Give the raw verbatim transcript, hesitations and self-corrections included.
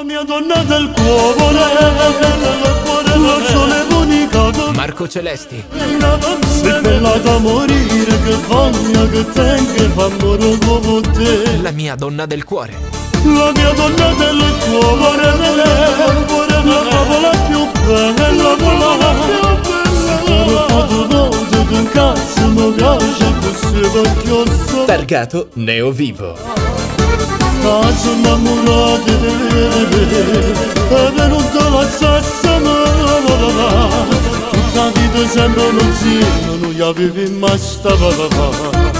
La mia donna del cuore, la sole unica. Marco Celesti. Sei bella da morire, che voglia che tengo, che fa amore come te. La mia donna del cuore. La mia donna del cuore, la favola più bella, la favola più bella. Quando voglio che un cazzo mi piace così perché so. Targato Neo Vivo. Ma sono innamorata di te, è venuta la stessa mano. Tutta la vita sempre non si, non avevi mai stava.